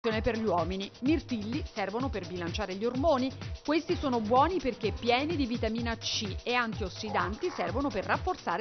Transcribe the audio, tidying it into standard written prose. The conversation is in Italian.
Per gli uomini. Mirtilli servono per bilanciare gli ormoni. Questi sono buoni perché pieni di vitamina C e antiossidanti servono per rafforzare